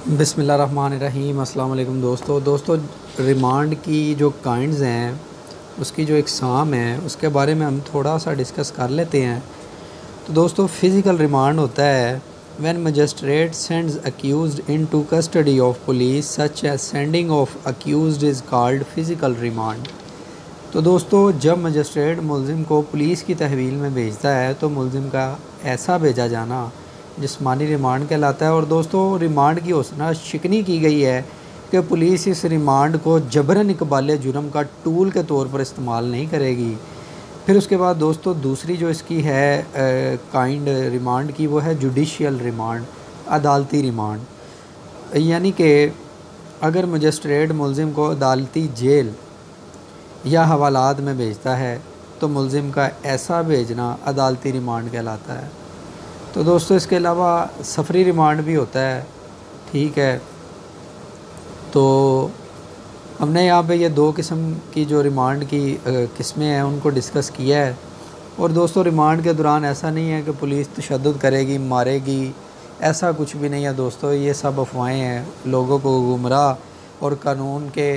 बिस्मिल्लाहिर्रहमानिर्रहीम। अस्सलाम वालेकुम दोस्तों रिमांड की जो काइंड्स हैं, उसकी जो इकसाम है, उसके बारे में हम थोड़ा सा डिस्कस कर लेते हैं। तो दोस्तों, फ़िज़िकल रिमांड होता है when magistrate sends accused into custody of police such as sending of accused is called physical remand. तो दोस्तों, जब मजिस्ट्रेट मुलज़िम को पुलिस की तहवील में भेजता है तो मुलज़िम का ऐसा भेजा जाना जिस्मानी रिमांड कहलाता है। और दोस्तों, रिमांड की हौसला शिकनी की गई है कि पुलिस इस रिमांड को जबरन इकबाल जुर्म का टूल के तौर पर इस्तेमाल नहीं करेगी। फिर उसके बाद दोस्तों, दूसरी जो इसकी है काइंड रिमांड की, वो है जुडिशियल रिमांड, अदालती रिमांड। यानी कि अगर मजिस्ट्रेट मुलज़िम को अदालती जेल या हवालात में भेजता है तो मुलज़िम का ऐसा भेजना अदालती रिमांड कहलाता है। तो दोस्तों, इसके अलावा सफरी रिमांड भी होता है, ठीक है। तो हमने यहाँ पे ये दो किस्म की जो रिमांड की किस्में हैं उनको डिस्कस किया है। और दोस्तों, रिमांड के दौरान ऐसा नहीं है कि पुलिस तशद्दुद करेगी, मारेगी, ऐसा कुछ भी नहीं है दोस्तों। ये सब अफवाहें हैं, लोगों को गुमराह और कानून के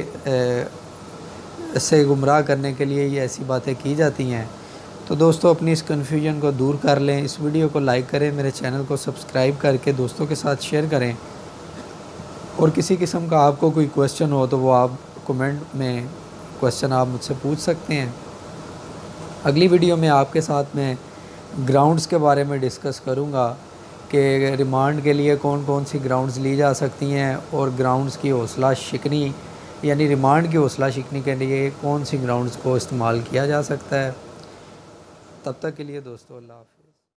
से गुमराह करने के लिए ये ऐसी बातें की जाती हैं। तो दोस्तों, अपनी इस कन्फ्यूजन को दूर कर लें। इस वीडियो को लाइक करें, मेरे चैनल को सब्सक्राइब करके दोस्तों के साथ शेयर करें। और किसी किस्म का आपको कोई क्वेश्चन हो तो वो आप कमेंट में क्वेश्चन आप मुझसे पूछ सकते हैं। अगली वीडियो में आपके साथ में ग्राउंड्स के बारे में डिस्कस करूँगा कि रिमांड के लिए कौन कौन सी ग्राउंड्स ली जा सकती हैं और ग्राउंड्स की हौसला शिकनी यानी रिमांड की हौसला शिकनी के लिए कौन सी ग्राउंड्स को इस्तेमाल किया जा सकता है। तब तक के लिए दोस्तों, अल्लाह हाफ़िज़।